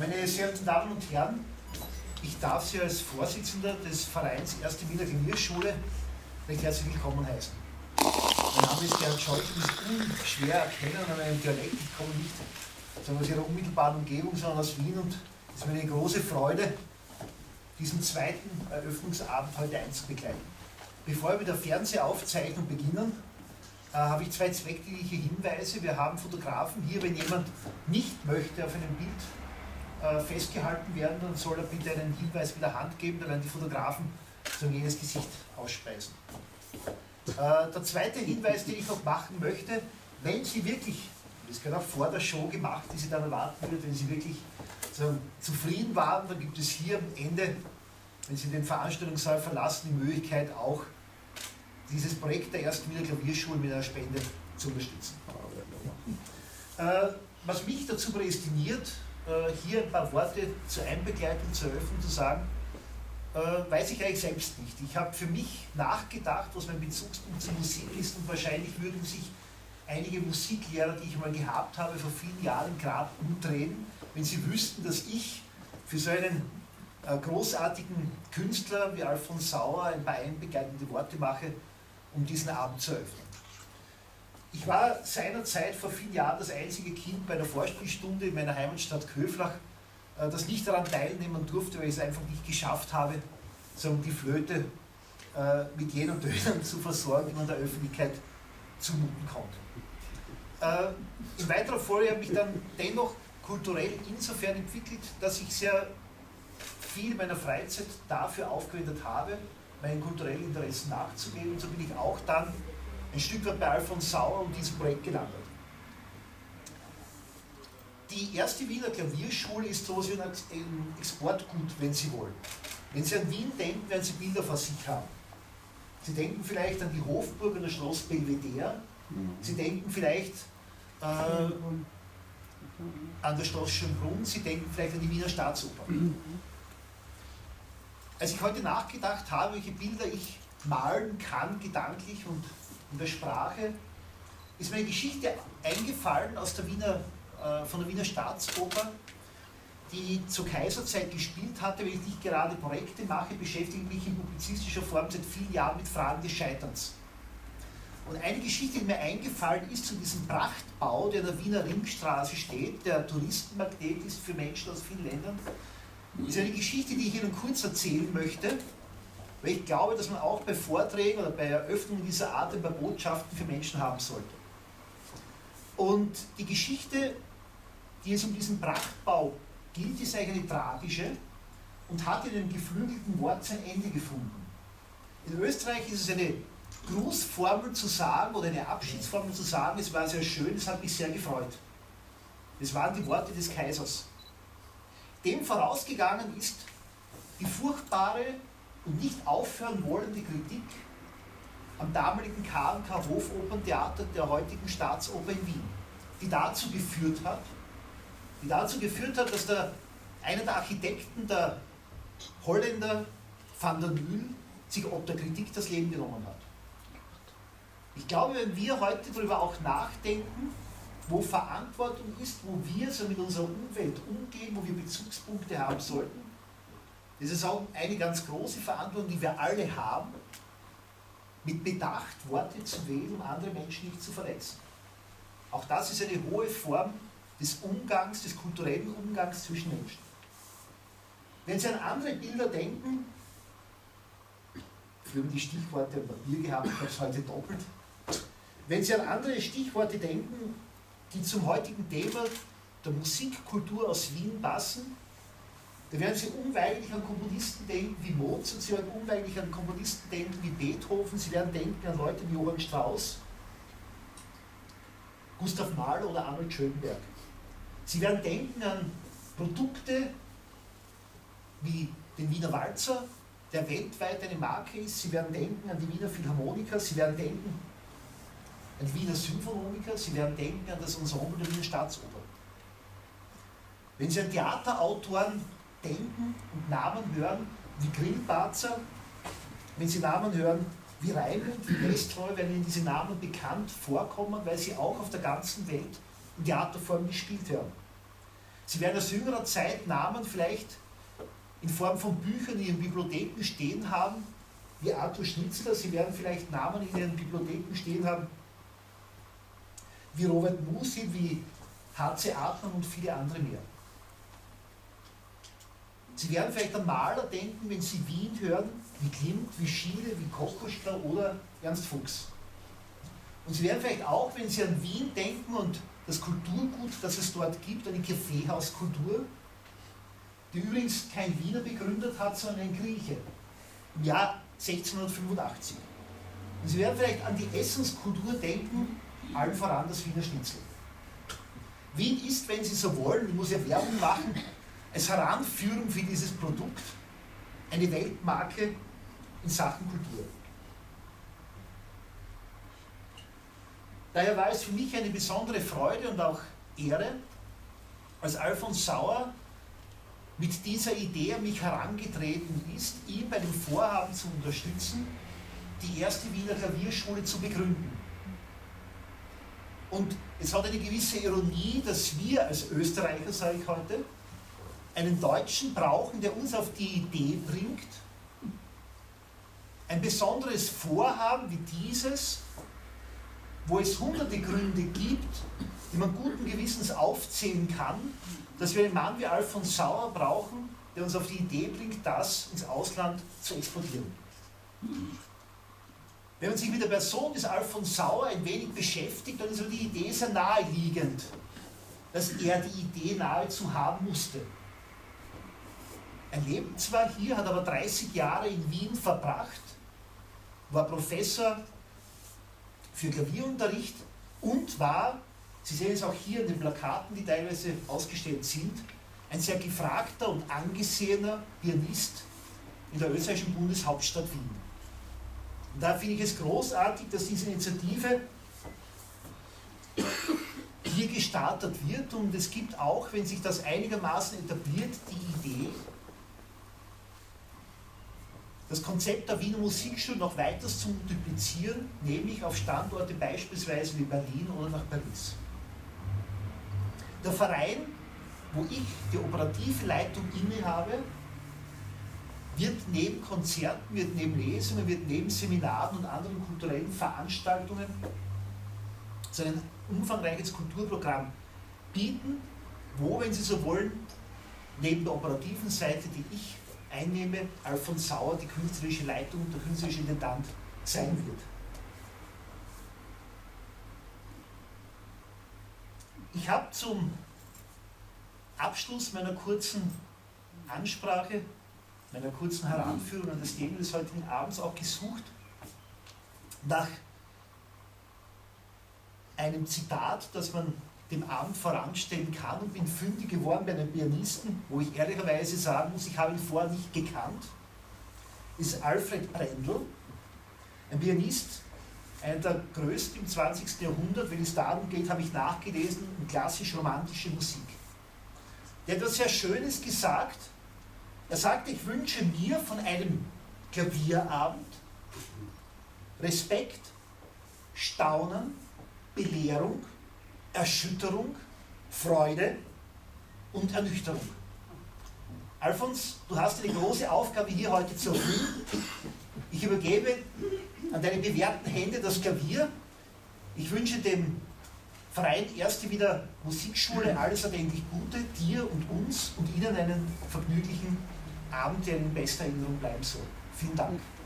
Meine sehr verehrten Damen und Herren, ich darf Sie als Vorsitzender des Vereins Erste Wiener Klavierschule recht herzlich willkommen heißen. Mein Name ist Gerhard Scholz und ist unschwer erkennen an meinem Dialekt. Ich komme nicht aus Ihrer unmittelbaren Umgebung, sondern aus Wien, und es ist mir eine große Freude, diesen zweiten Eröffnungsabend heute einzubegleiten. Bevor wir mit der Fernsehaufzeichnung beginnen, habe ich zwei zweckdienliche Hinweise. Wir haben Fotografen hier. Wenn jemand nicht möchte auf einem Bild festgehalten werden, dann soll er bitte einen Hinweis mit der Hand geben, dann werden die Fotografen so jenes Gesicht ausspeisen. Der zweite Hinweis, den ich noch machen möchte: Wenn Sie wirklich, das wird auch vor der Show gemacht, die Sie dann erwarten wird, wenn Sie wirklich so zufrieden waren, dann gibt es hier am Ende, wenn Sie den Veranstaltungssaal verlassen, die Möglichkeit, auch dieses Projekt der Ersten Wiener Klavierschule mit einer Spende zu unterstützen. Was mich dazu prädestiniert, hier ein paar Worte zur Einbegleitung, zur Eröffnung zu sagen, weiß ich eigentlich selbst nicht. Ich habe für mich nachgedacht, was mein Bezugspunkt zur Musik ist, und wahrscheinlich würden sich einige Musiklehrer, die ich mal gehabt habe, vor vielen Jahren gerade umdrehen, wenn sie wüssten, dass ich für so einen großartigen Künstler wie Alfons Sauer ein paar einbegleitende Worte mache, um diesen Abend zu eröffnen. Ich war seinerzeit vor vielen Jahren das einzige Kind bei der Vorspielstunde in meiner Heimatstadt Köflach, das nicht daran teilnehmen durfte, weil ich es einfach nicht geschafft habe, die Flöte mit jenen Tönen zu versorgen, die man der Öffentlichkeit zumuten konnte. In weiterer Folge habe ich mich dann dennoch kulturell insofern entwickelt, dass ich sehr viel meiner Freizeit dafür aufgewendet habe, meinen kulturellen Interessen nachzugehen, und so bin ich auch dann ein Stück weit bei Alfons Sauer und diesem Projekt gelandet. Die Erste Wiener Klavierschule ist so wie ein Exportgut, wenn Sie wollen. Wenn Sie an Wien denken, werden Sie Bilder vor sich haben. Sie denken vielleicht an die Hofburg und das Schloss Belvedere. Sie denken vielleicht an das Schloss Schönbrunn. Sie denken vielleicht an die Wiener Staatsoper. Als ich heute nachgedacht habe, welche Bilder ich malen kann, gedanklich und in der Sprache, ist mir eine Geschichte eingefallen von der Wiener Staatsoper, die zur Kaiserzeit gespielt hatte. Wenn ich nicht gerade Projekte mache, beschäftige ich mich in publizistischer Form seit vielen Jahren mit Fragen des Scheiterns. Und eine Geschichte, die mir eingefallen ist zu diesem Prachtbau, der in der Wiener Ringstraße steht, der Touristenmagnet ist für Menschen aus vielen Ländern, ist eine Geschichte, die ich Ihnen kurz erzählen möchte, weil ich glaube, dass man auch bei Vorträgen oder bei Eröffnungen dieser Art ein paar Botschaften für Menschen haben sollte. Und die Geschichte, die es um diesen Prachtbau gilt, ist eigentlich eine tragische und hat in einem geflügelten Wort sein Ende gefunden. In Österreich ist es eine Grußformel zu sagen oder eine Abschiedsformel zu sagen: Es war sehr schön, es hat mich sehr gefreut. Das waren die Worte des Kaisers. Dem vorausgegangen ist die furchtbare und nicht aufhören wollende Kritik am damaligen K&K Hofoperntheater der heutigen Staatsoper in Wien, die dazu geführt hat, dass einer der Architekten, der Holländer Van der Nühl, sich ob der Kritik das Leben genommen hat. Ich glaube, wenn wir heute darüber auch nachdenken, wo Verantwortung ist, wo wir so mit unserer Umwelt umgehen, wo wir Bezugspunkte haben sollten, das ist auch eine ganz große Verantwortung, die wir alle haben, mit Bedacht Worte zu wählen, um andere Menschen nicht zu verletzen. Auch das ist eine hohe Form des Umgangs, des kulturellen Umgangs zwischen Menschen. Wenn Sie an andere Bilder denken, früher haben die Stichworte am Papier gehabt, ich habe es heute doppelt. Wenn Sie an andere Stichworte denken, die zum heutigen Thema der Musikkultur aus Wien passen, da werden Sie unweigerlich an Komponisten denken wie Mozart, Sie werden unweigerlich an Komponisten denken wie Beethoven, Sie werden denken an Leute wie Johann Strauss, Gustav Mahler oder Arnold Schönberg. Sie werden denken an Produkte wie den Wiener Walzer, der weltweit eine Marke ist. Sie werden denken an die Wiener Philharmoniker, Sie werden denken an die Wiener Symphoniker, Sie werden denken an das Ensemble der Wiener Staatsoper. Wenn Sie an Theaterautoren denken und Namen hören wie Grillparzer, wenn Sie Namen hören wie Raimund, wie Nestroy, werden Ihnen diese Namen bekannt vorkommen, weil sie auch auf der ganzen Welt in Theaterform gespielt werden. Sie werden aus jüngerer Zeit Namen vielleicht in Form von Büchern in Ihren Bibliotheken stehen haben, wie Arthur Schnitzler. Sie werden vielleicht Namen in Ihren Bibliotheken stehen haben, wie Robert Musil, wie H.C. Artmann und viele andere mehr. Sie werden vielleicht an Maler denken, wenn Sie Wien hören, wie Klimt, wie Schiele, wie Kokoschka oder Ernst Fuchs. Und Sie werden vielleicht auch, wenn Sie an Wien denken und das Kulturgut, das es dort gibt, eine Kaffeehauskultur, die übrigens kein Wiener begründet hat, sondern ein Grieche, im Jahr 1685. Und Sie werden vielleicht an die Essenskultur denken, allen voran das Wiener Schnitzel. Wien ist, wenn Sie so wollen, ich muss ja Werbung machen, als Heranführung für dieses Produkt eine Weltmarke in Sachen Kultur. Daher war es für mich eine besondere Freude und auch Ehre, als Alfons Sauer mit dieser Idee an mich herangetreten ist, ihn bei dem Vorhaben zu unterstützen, die erste Wiener Klavierschule zu begründen. Und es hat eine gewisse Ironie, dass wir als Österreicher, sage ich heute, einen Deutschen brauchen, der uns auf die Idee bringt, ein besonderes Vorhaben wie dieses, wo es hunderte Gründe gibt, die man guten Gewissens aufzählen kann, dass wir einen Mann wie Alfons Sauer brauchen, der uns auf die Idee bringt, das ins Ausland zu exportieren. Wenn man sich mit der Person des Alfons Sauer ein wenig beschäftigt, dann ist so die Idee sehr naheliegend, dass er die Idee nahezu haben musste. Er lebt zwar hier, hat aber 30 Jahre in Wien verbracht, war Professor für Klavierunterricht und war, Sie sehen es auch hier in den Plakaten, die teilweise ausgestellt sind, ein sehr gefragter und angesehener Pianist in der österreichischen Bundeshauptstadt Wien. Und da finde ich es großartig, dass diese Initiative hier gestartet wird, und es gibt auch, wenn sich das einigermaßen etabliert, die Idee, das Konzept der Wiener Musikschule noch weiter zu multiplizieren, nämlich auf Standorte beispielsweise wie Berlin oder nach Paris. Der Verein, wo ich die operative Leitung innehabe, wird neben Konzerten, wird neben Lesungen, wird neben Seminaren und anderen kulturellen Veranstaltungen so ein umfangreiches Kulturprogramm bieten, wo, wenn Sie so wollen, neben der operativen Seite, die ich einnehme, Alfons Sauer die künstlerische Leitung und der künstlerische Intendant sein wird. Ich habe zum Abschluss meiner kurzen Ansprache, meiner kurzen Heranführung an das Thema des heutigen Abends auch gesucht nach einem Zitat, das man dem Abend voranstellen kann, und bin fündig geworden bei einem Pianisten, wo ich ehrlicherweise sagen muss, ich habe ihn vorher nicht gekannt, ist Alfred Brendel, ein Pianist, einer der größten im 20. Jahrhundert. Wenn es darum geht, habe ich nachgelesen, in klassisch-romantische Musik. Der hat etwas sehr Schönes gesagt. Er sagte, ich wünsche mir von einem Klavierabend Respekt, Staunen, Belehrung, Erschütterung, Freude und Ernüchterung. Alfons, du hast eine große Aufgabe hier heute zu erfüllen. Ich übergebe an deine bewährten Hände das Klavier. Ich wünsche dem Verein Erste Wiener Musikschule alles erdenklich Gute, dir und uns und Ihnen einen vergnüglichen Abend, der in bester Erinnerung bleiben soll. Vielen Dank.